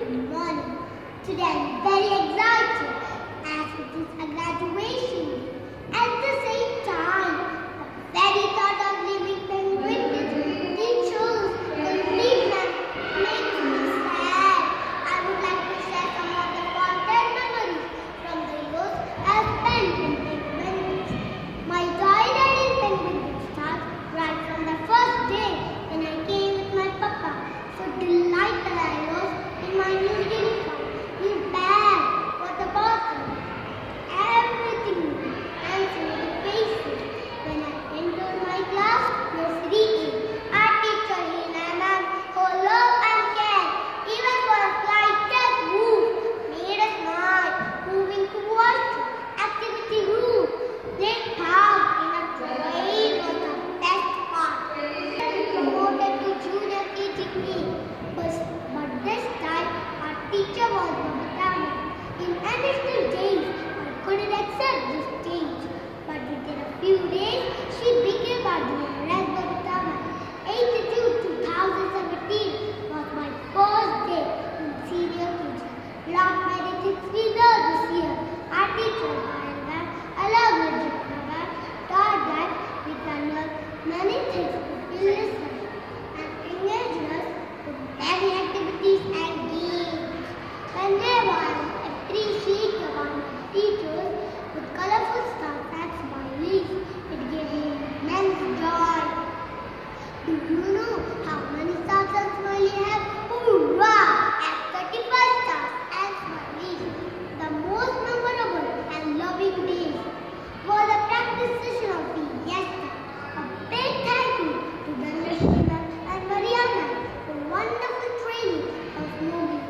Good morning. Today I'm very excited as it is a graduation. At the same time, the very thought of leaving penguin with teachers will leave them makes me sad. I would like to share some of the fond memories from the years I've spent in penguins. My childhood in penguin starts right from the first day when I came with my papa. So delighted I was in my new uniform, his bag, water bottle, everything dancing with the faces. When I entered my class, nursery A, our teacher Hina ma'am, who love and care, even for a slightest move, made us smile, moving towards the activity room. They talked in a train was the best part. Promoted to junior KG, but this time our teacher was Babatama. In initial days, I couldn't accept this change, but within a few days, she became our dearest Babatama. 8th June 2017 was my first day in senior KG. Long medicine leader this year, our teacher allowed taught that we can learn many things if we listen and engage us with many activities and games. When they were appreciated by my teachers with colorful stars and smileys, it gave me immense joy. Do you know how many stars and smileys have? Hoorah! And 35 stars and smileys. The most memorable and loving days were the practice session of the yesterday. A big thank you to Dhanrashina and Mariana for wonderful training of moving.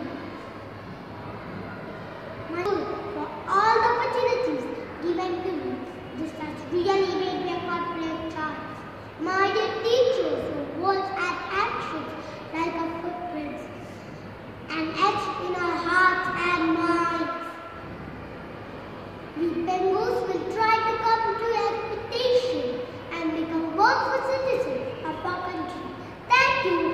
For all the opportunities given to me, this has really made me a confident child. My dear teachers, who words and actions like a footprints and etched in our hearts and minds. We Bengals will try to come to expectation and become workful citizens of our country. Thank you.